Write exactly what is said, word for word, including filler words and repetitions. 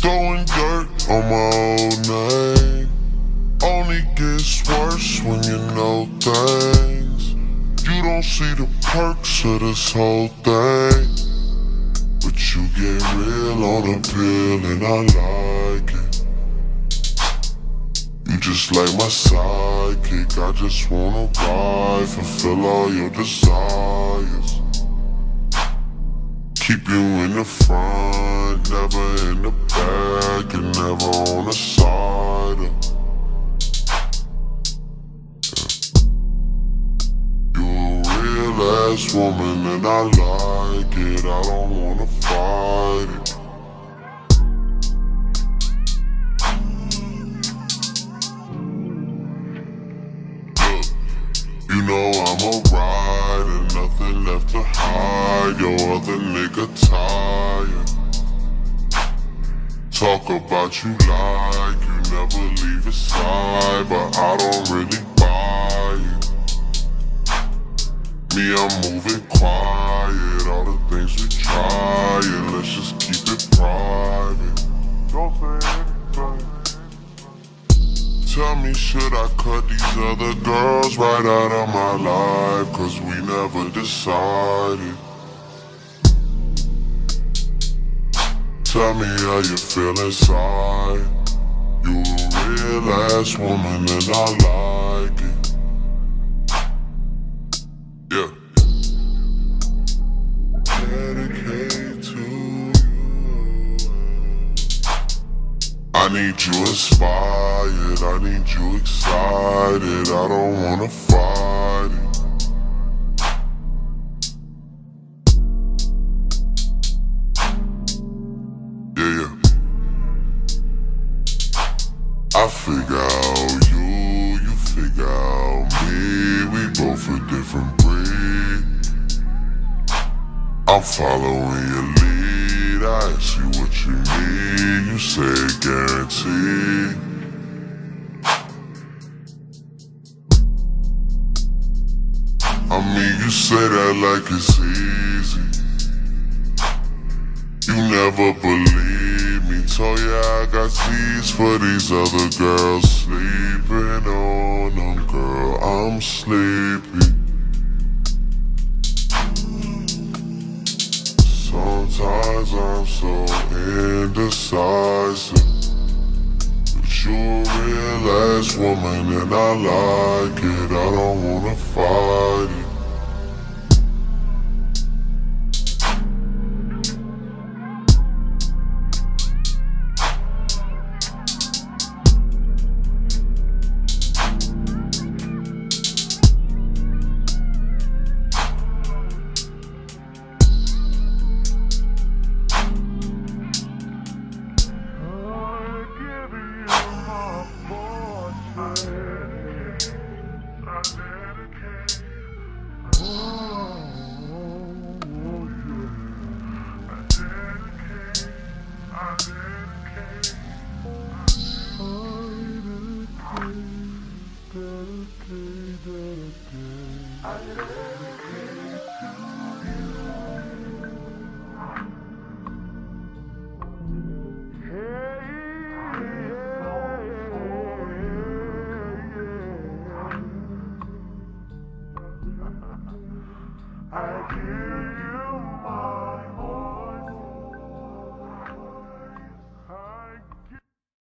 Throwing dirt on my old name only gets worse when you know things. You don't see the perks of this whole thing, but you get real on the pill and I like it. You just like my sidekick, I just wanna ride, fulfill all your desires. Keep you in the front, never in the back, and never on the side. You a real ass woman and I like it, I don't wanna fight it. You know I'm a rider, nothing left to hide. Your other nigga tired. Talk about you like you never leave his side, but I don't really buy it. Me, I'm moving quiet, all the things we try, and let's just keep it private. Don't say anything. Tell me, should I cut these other girls right out of my life? Cause we never decided. Tell me how you feel inside. You a real ass woman and I like it. Yeah. Dedicate to you. I need you inspired, I need you excited, I don't wanna fight it. Yeah, yeah. I figure out you, you figure out me, we both a different breed. I'm following your lead, I ask you what you need, you say guaranteed. I mean, you say that like it's easy. You never believe me, told ya I got Z's for these other girls. Sleeping on them, girl, I'm sleepy. Sometimes I'm so indecisive, but you a real ass woman and I like it, I don't wanna fight it. I can't